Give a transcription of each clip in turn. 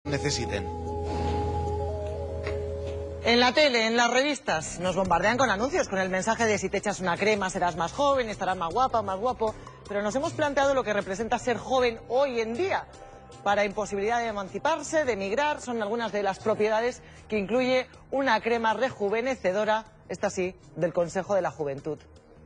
necesiten. En la tele, en las revistas, nos bombardean con anuncios, con el mensaje de si te echas una crema serás más joven, estarás más guapa, más guapo. Pero nos hemos planteado lo que representa ser joven hoy en día. Para imposibilidad de emanciparse, de emigrar, son algunas de las propiedades que incluye una crema rejuvenecedora, esta sí, del Consejo de la Juventud.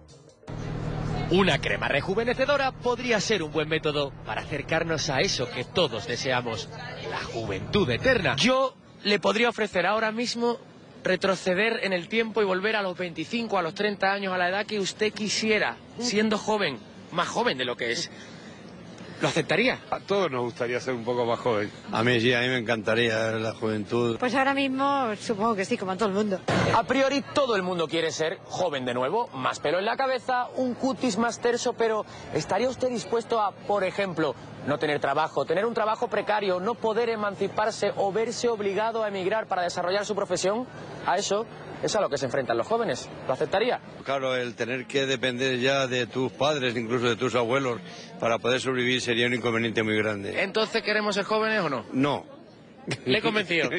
Una crema rejuvenecedora podría ser un buen método para acercarnos a eso que todos deseamos, la juventud eterna. Yo le podría ofrecer ahora mismo retroceder en el tiempo y volver a los 25, a los 30 años, a la edad que usted quisiera, siendo joven, más joven de lo que es. ¿Lo aceptaría? A todos nos gustaría ser un poco más joven. A mí sí, a mí me encantaría la juventud. Pues ahora mismo supongo que sí, como a todo el mundo. A priori todo el mundo quiere ser joven de nuevo, más pelo en la cabeza, un cutis más terso, pero ¿estaría usted dispuesto a, por ejemplo, no tener trabajo, tener un trabajo precario, no poder emanciparse o verse obligado a emigrar para desarrollar su profesión? A eso es a lo que se enfrentan los jóvenes. ¿Lo aceptaría? Claro, el tener que depender ya de tus padres, incluso de tus abuelos, para poder sobrevivir sería un inconveniente muy grande. ¿Entonces queremos ser jóvenes o no? No. Le he convencido.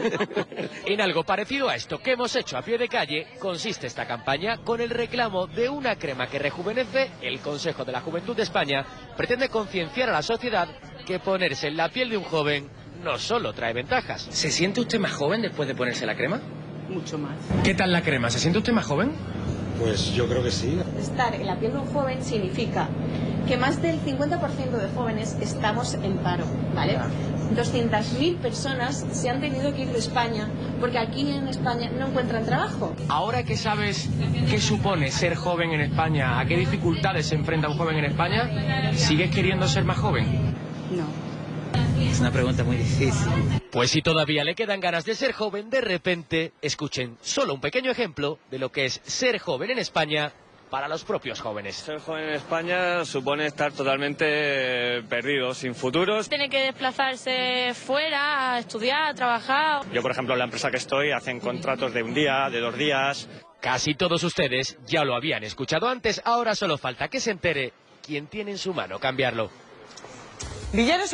En algo parecido a esto que hemos hecho a pie de calle, consiste esta campaña con el reclamo de una crema que rejuvenece. El Consejo de la Juventud de España pretende concienciar a la sociedad que ponerse en la piel de un joven no solo trae ventajas. ¿Se siente usted más joven después de ponerse la crema? Mucho más. ¿Qué tal la crema? ¿Se siente usted más joven? Pues yo creo que sí. Estar en la piel de un joven significa que más del 50% de jóvenes estamos en paro, ¿vale? 200.000 personas se han tenido que ir de España porque aquí en España no encuentran trabajo. Ahora que sabes qué supone ser joven en España, a qué dificultades se enfrenta un joven en España, ¿sigues queriendo ser más joven? No. Es una pregunta muy difícil. Pues si todavía le quedan ganas de ser joven, de repente, escuchen solo un pequeño ejemplo de lo que es ser joven en España para los propios jóvenes. Ser joven en España supone estar totalmente perdido, sin futuros. Tiene que desplazarse fuera a estudiar, a trabajar. Yo, por ejemplo, en la empresa que estoy, hacen contratos de un día, de 2 días. Casi todos ustedes ya lo habían escuchado antes, ahora solo falta que se entere quién tiene en su mano cambiarlo. Villares